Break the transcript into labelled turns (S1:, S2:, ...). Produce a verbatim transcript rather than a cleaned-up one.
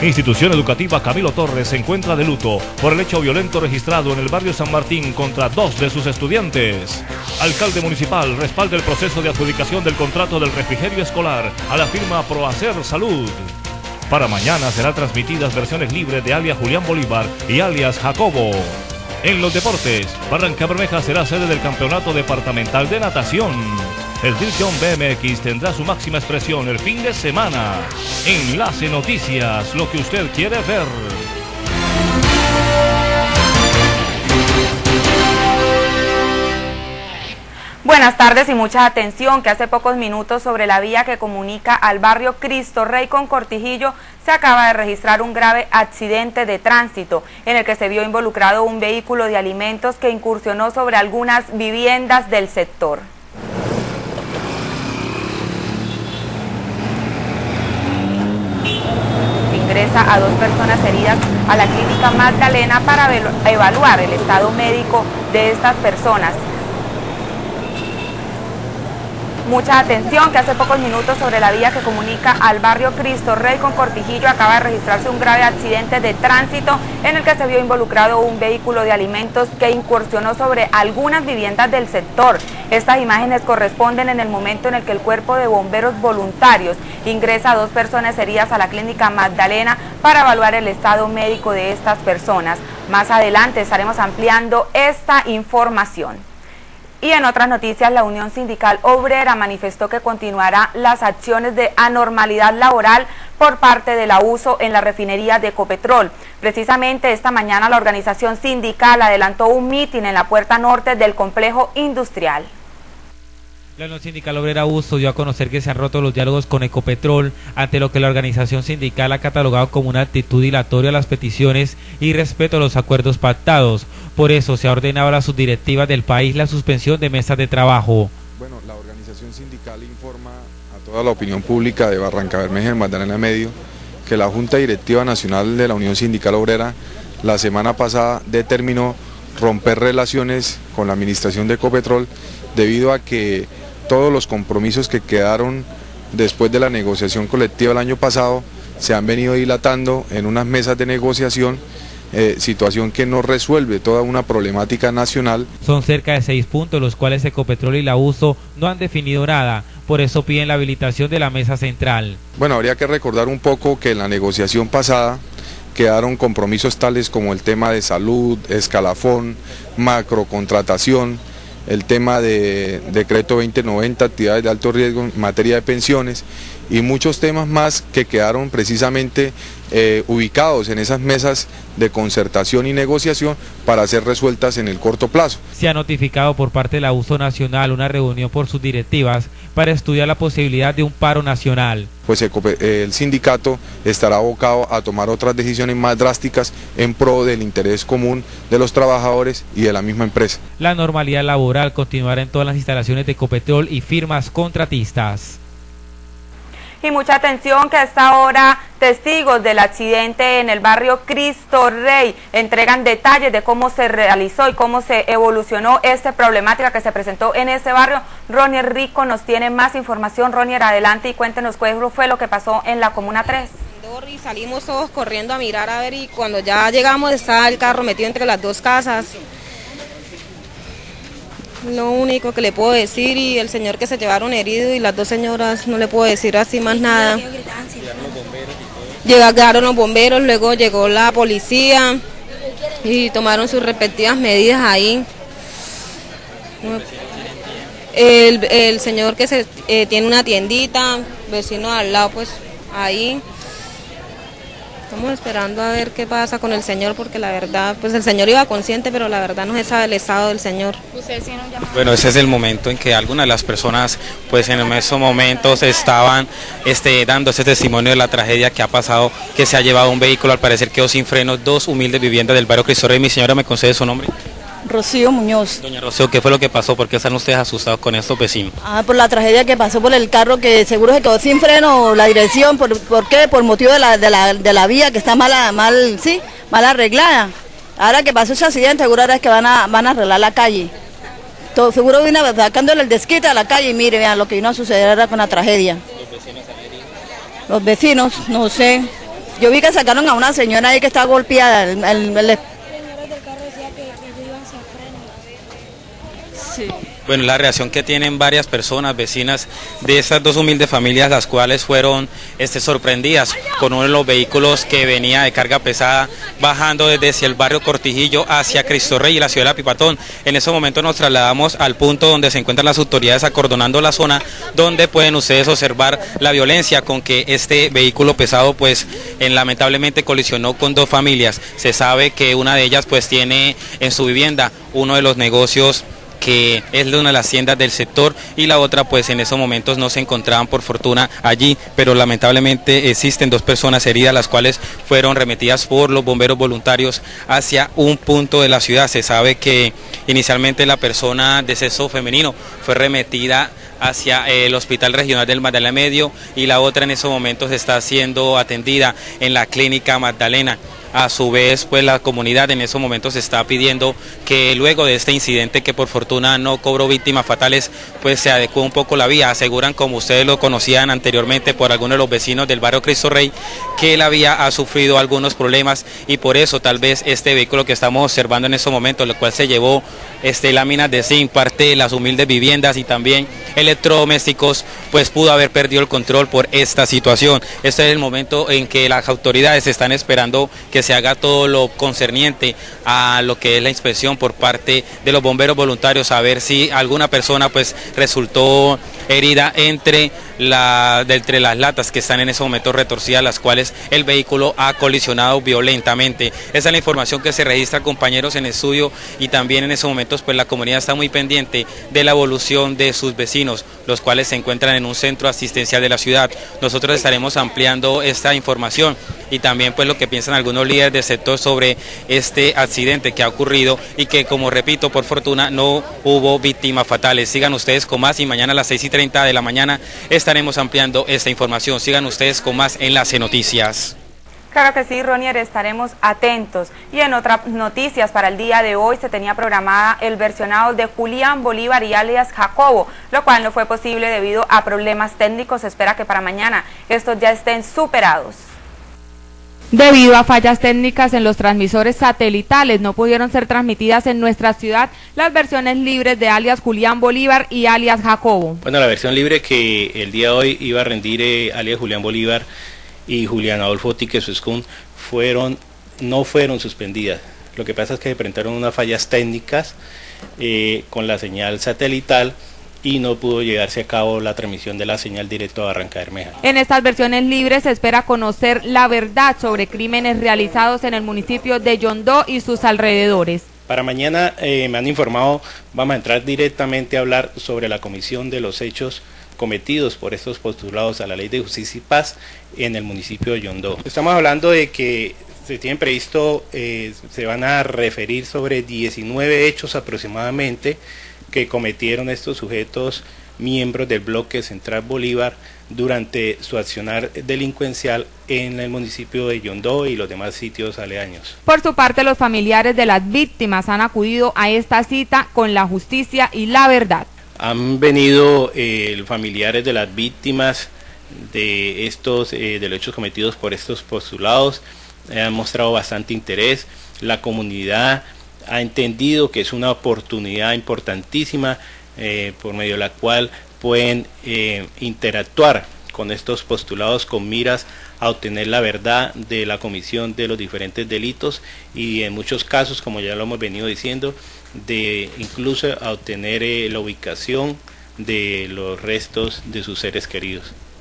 S1: Institución Educativa Camilo Torres se encuentra de luto por el hecho violento registrado en el barrio San Martín contra dos de sus estudiantes. Alcalde municipal respalda el proceso de adjudicación del contrato del refrigerio escolar a la firma Proacer Salud. Para mañana serán transmitidas versiones libres de alias Julián Bolívar y alias Jacobo. En los deportes, Barrancabermeja será sede del Campeonato Departamental de Natación. El Dirt Jump B M X tendrá su máxima expresión el fin de semana. Enlace Noticias, lo que usted quiere ver.
S2: Buenas tardes y mucha atención, que hace pocos minutos sobre la vía que comunica al barrio Cristo Rey con Cortijillo se acaba de registrar un grave accidente de tránsito en el que se vio involucrado un vehículo de alimentos que incursionó sobre algunas viviendas del sector. Ingresa a dos personas heridas a la clínica Magdalena para evaluar el estado médico de estas personas. Mucha atención, que hace pocos minutos sobre la vía que comunica al barrio Cristo Rey con Cortijillo acaba de registrarse un grave accidente de tránsito en el que se vio involucrado un vehículo de alimentos que incursionó sobre algunas viviendas del sector. Estas imágenes corresponden en el momento en el que el cuerpo de bomberos voluntarios ingresa a dos personas heridas a la clínica Magdalena para evaluar el estado médico de estas personas. Más adelante estaremos ampliando esta información. Y en otras noticias, la Unión Sindical Obrera manifestó que continuará las acciones de anormalidad laboral por parte del abuso en la refinería de Ecopetrol. Precisamente esta mañana la organización sindical adelantó un mitin en la puerta norte del complejo industrial.
S3: La Unión Sindical Obrera Uso dio a conocer que se han roto los diálogos con Ecopetrol ante lo que la organización sindical ha catalogado como una actitud dilatoria a las peticiones y respeto a los acuerdos pactados. Por eso se ha ordenado a las subdirectivas del país la suspensión de mesas de trabajo.
S4: Bueno, la organización sindical informa a toda la opinión pública de Barrancabermeja y Magdalena Medio que la Junta Directiva Nacional de la Unión Sindical Obrera la semana pasada determinó romper relaciones con la administración de Ecopetrol debido a que todos los compromisos que quedaron después de la negociación colectiva el año pasado se han venido dilatando en unas mesas de negociación, eh, situación que no resuelve toda una problemática nacional.
S3: Son cerca de seis puntos los cuales Ecopetrol y la Uso no han definido nada, por eso piden la habilitación de la mesa central.
S4: Bueno, habría que recordar un poco que en la negociación pasada quedaron compromisos tales como el tema de salud, escalafón, macrocontratación, el tema de decreto veinte noventa, actividades de alto riesgo en materia de pensiones y muchos temas más que quedaron precisamente eh, ubicados en esas mesas de concertación y negociación para ser resueltas en el corto plazo.
S3: Se ha notificado por parte de la Uso Nacional una reunión por sus directivas para estudiar la posibilidad de un paro nacional.
S4: Pues el sindicato estará abocado a tomar otras decisiones más drásticas en pro del interés común de los trabajadores y de la misma empresa.
S3: La normalidad laboral continuará en todas las instalaciones de Ecopetrol y firmas contratistas.
S2: Y mucha atención, que a esta hora testigos del accidente en el barrio Cristo Rey entregan detalles de cómo se realizó y cómo se evolucionó esta problemática que se presentó en ese barrio. Ronier Rico nos tiene más información. Ronier, adelante y cuéntenos qué fue lo que pasó en la Comuna tres.
S5: Y salimos todos corriendo a mirar a ver y cuando ya llegamos estaba el carro metido entre las dos casas. Lo único que le puedo decir, y el señor que se llevaron herido y las dos señoras, no le puedo decir así más nada. Llegaron los bomberos, luego llegó la policía y tomaron sus respectivas medidas ahí. El, el señor que se eh, tiene una tiendita, vecino al lado, pues ahí. Estamos esperando a ver qué pasa con el señor, porque la verdad, pues el señor iba consciente, pero la verdad no se sabe el estado del señor.
S6: Bueno, ese es el momento en que algunas de las personas, pues en esos momentos estaban este, dando ese testimonio de la tragedia que ha pasado, que se ha llevado un vehículo, al parecer quedó sin frenos, dos humildes viviendas del barrio Cristo Rey. Mi señora, ¿me concede su nombre?
S7: Rocío Muñoz.
S6: Doña Rocío, ¿qué fue lo que pasó? ¿Por qué están ustedes asustados con estos vecinos?
S7: Ah, por la tragedia que pasó por el carro, que seguro se quedó sin freno, la dirección, ¿por, por qué? Por motivo de la, de la, de la vía que está mala, mal, sí, mal arreglada. Ahora que pasó ese accidente, seguro ahora es que van a, van a arreglar la calle. Todo, seguro vino sacándole el desquite a la calle y mire, vean lo que vino a suceder ahora con la tragedia.
S6: ¿Los vecinos han herido?
S7: Los vecinos, no sé, Yo vi que sacaron a una señora ahí que está golpeada. El, el, el...
S6: Sí. Bueno, la reacción que tienen varias personas, vecinas de estas dos humildes familias, las cuales fueron este, sorprendidas con uno de los vehículos que venía de carga pesada, bajando desde el barrio Cortijillo hacia Cristo Rey y la ciudad de La Pipatón. En ese momento nos trasladamos al punto donde se encuentran las autoridades acordonando la zona, donde pueden ustedes observar la violencia con que este vehículo pesado, pues en, lamentablemente colisionó con dos familias. Se sabe que una de ellas pues tiene en su vivienda uno de los negocios que es de una de las tiendas del sector, y la otra pues en esos momentos no se encontraban por fortuna allí, pero lamentablemente existen dos personas heridas, las cuales fueron remitidas por los bomberos voluntarios hacia un punto de la ciudad. Se sabe que inicialmente la persona de sexo femenino fue remitida hacia el Hospital Regional del Magdalena Medio, y la otra en esos momentos está siendo atendida en la Clínica Magdalena. A su vez, pues la comunidad en esos momentos está pidiendo que luego de este incidente, que por fortuna no cobró víctimas fatales, pues se adecue un poco la vía. Aseguran, como ustedes lo conocían anteriormente por algunos de los vecinos del barrio Cristo Rey, que la vía ha sufrido algunos problemas, y por eso tal vez este vehículo que estamos observando en estos momentos, el cual se llevó este, láminas de zinc, parte de las humildes viviendas y también electrodomésticos, pues pudo haber perdido el control por esta situación. Este es el momento en que las autoridades están esperando que se haga todo lo concerniente a lo que es la inspección por parte de los bomberos voluntarios, a ver si alguna persona pues resultó herida entre, la, de, entre las latas que están en ese momento retorcidas, las cuales el vehículo ha colisionado violentamente. Esa es la información que se registra, compañeros, en estudio, y también en esos momentos pues la comunidad está muy pendiente de la evolución de sus vecinos, los cuales se encuentran en un centro asistencial de la ciudad. Nosotros estaremos ampliando esta información y también pues lo que piensan algunos líderes del sector sobre este accidente que ha ocurrido, y que, como repito, por fortuna no hubo víctimas fatales. Sigan ustedes con más, y mañana a las seis y treinta de la mañana estaremos ampliando esta información. Sigan ustedes con más en las noticias.
S2: Claro que sí, Ronier, estaremos atentos. Y en otras noticias, para el día de hoy se tenía programada el versionado de Julián Bolívar y alias Jacobo, lo cual no fue posible debido a problemas técnicos. Se espera que para mañana estos ya estén superados. Debido a fallas técnicas en los transmisores satelitales, no pudieron ser transmitidas en nuestra ciudad las versiones libres de alias Julián Bolívar y alias Jacobo.
S8: Bueno, la versión libre que el día de hoy iba a rendir eh, alias Julián Bolívar y Julián Adolfo Tíquez Escún fueron, no fueron suspendidas. Lo que pasa es que se presentaron unas fallas técnicas eh, con la señal satelital, y no pudo llevarse a cabo la transmisión de la señal directo a Barranca Bermeja.
S2: En estas versiones libres se espera conocer la verdad sobre crímenes realizados en el municipio de Yondó y sus alrededores.
S8: Para mañana eh, me han informado, vamos a entrar directamente a hablar sobre la comisión de los hechos cometidos por estos postulados a la Ley de Justicia y Paz en el municipio de Yondó. Estamos hablando de que se tienen previsto, eh, se van a referir sobre diecinueve hechos aproximadamente que cometieron estos sujetos miembros del bloque Central Bolívar durante su accionar delincuencial en el municipio de Yondó y los demás sitios aledaños.
S2: Por su parte, los familiares de las víctimas han acudido a esta cita con la justicia y la verdad.
S8: Han venido eh, familiares de las víctimas de estos eh, de los hechos cometidos por estos postulados, eh, han mostrado bastante interés. La comunidad ha entendido que es una oportunidad importantísima eh, por medio de la cual pueden eh, interactuar con estos postulados con miras a obtener la verdad de la comisión de los diferentes delitos, y en muchos casos, como ya lo hemos venido diciendo, de incluso a obtener eh, la ubicación de los restos de sus seres queridos.